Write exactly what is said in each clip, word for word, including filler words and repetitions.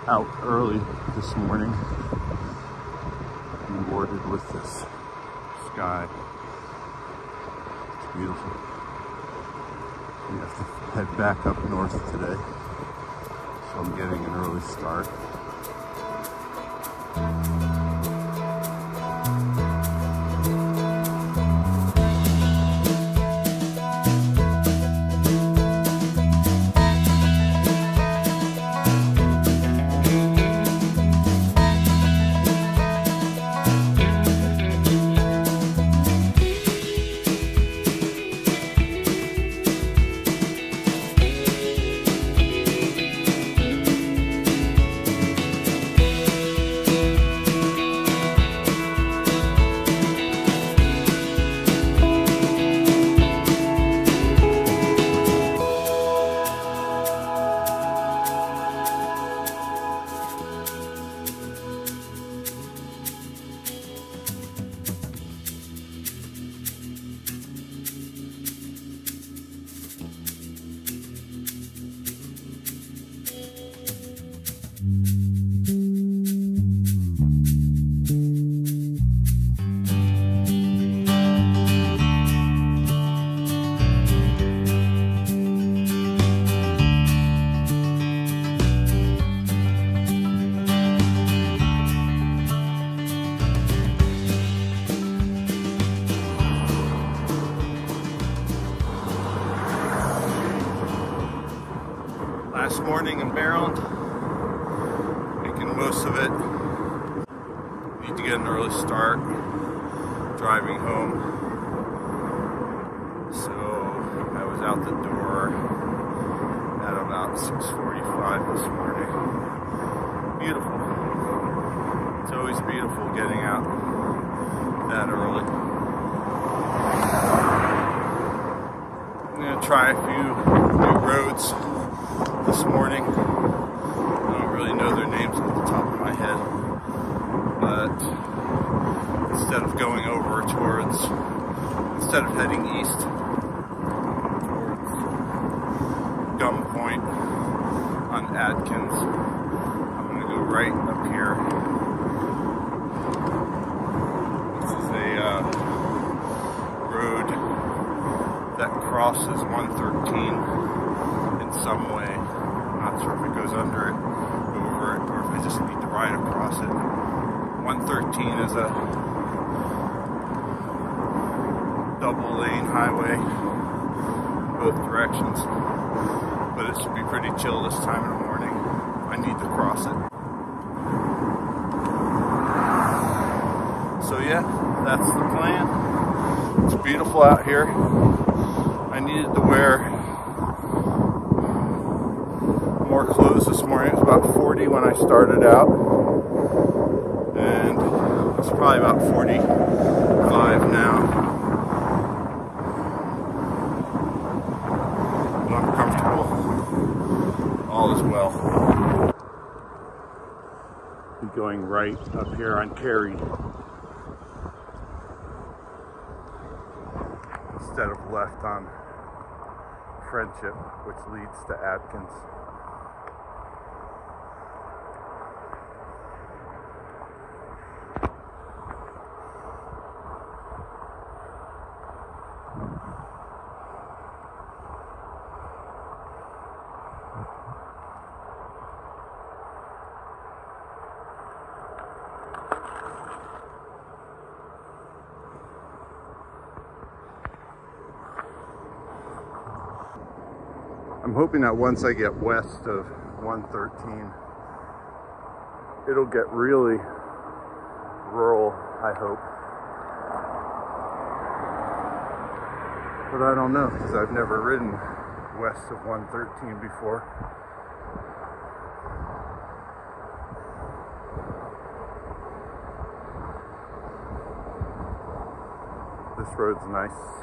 out early this morning, rewarded with this sky. It's beautiful. We have to head back up north today, so I'm getting an early start. Last morning in Maryland, making the most of it. Need to get an early start, driving home. So I was out the door at about six forty-five this morning. Beautiful. It's always beautiful getting out that early. I'm going to try a few new roads this morning. I don't really know their names off the top of my head, but instead of going over towards, instead of heading east towards Gum Point on Adkins, I'm going to go right up here. This is a uh, road that crosses one thirteen in some way. Not sure if it goes under it, over it, or if I just need to ride across it. one thirteen is a double lane highway in both directions, but it should be pretty chill this time in the morning. I need to cross it. So yeah, that's the plan. It's beautiful out here. I needed to wear more clothes this morning. It was about forty when I started out, and it's probably about forty-five now. But I'm comfortable. All is well. I'm going right up here on Cary instead of left on Friendship, which leads to Adkins. I'm hoping that once I get west of one thirteen, it'll get really rural, I hope. But I don't know, because I've never ridden west of one thirteen before. This road's nice.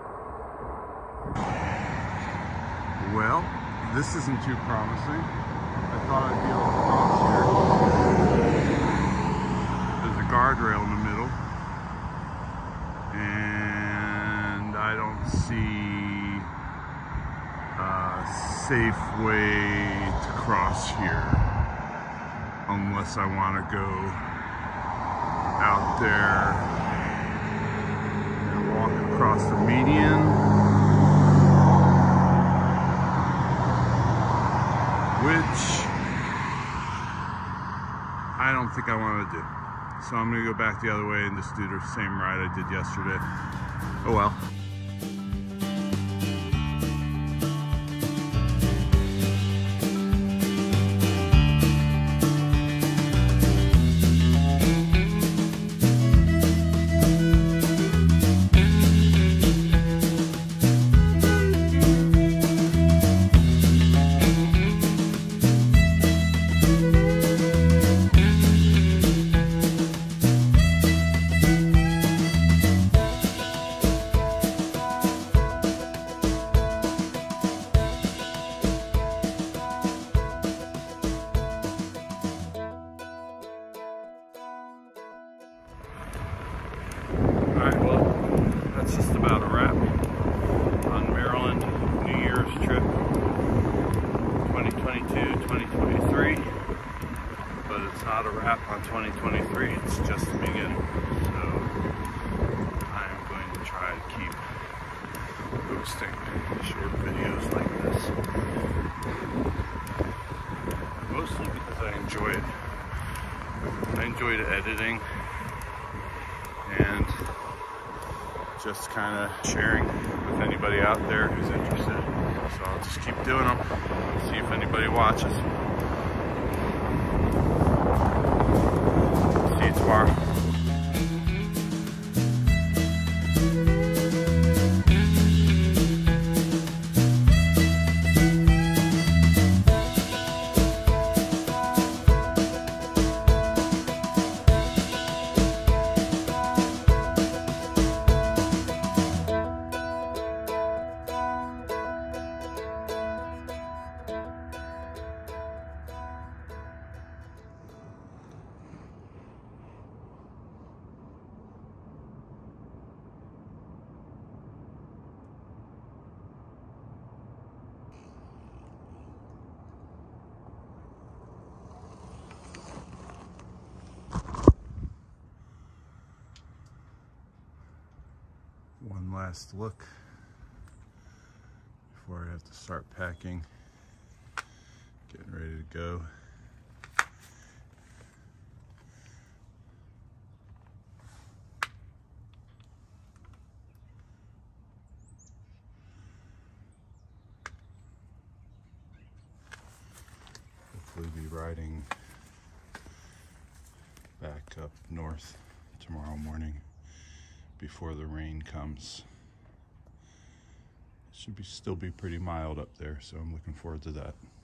Well, this isn't too promising. I thought I'd be able to cross here. There's a guardrail in the middle, and I don't see a safe way to cross here. unless I want to go out there and walk across the median, which I don't think I want to do. So I'm going to go back the other way and just do the same ride I did yesterday. Oh well. Alright, well, that's just about a wrap on Maryland New Year's trip twenty twenty-two twenty twenty-three. But it's not a wrap on twenty twenty-three, it's just the beginning. So I'm going to try to keep posting short videos like this. Mostly because I enjoy it. I enjoy the editing and just kind of sharing with anybody out there who's interested. So I'll just keep doing them, see if anybody watches. See you tomorrow. One last look before I have to start packing, getting ready to go. Hopefully be riding back up north tomorrow morning before the rain comes. It should be still be pretty mild up there, so I'm looking forward to that.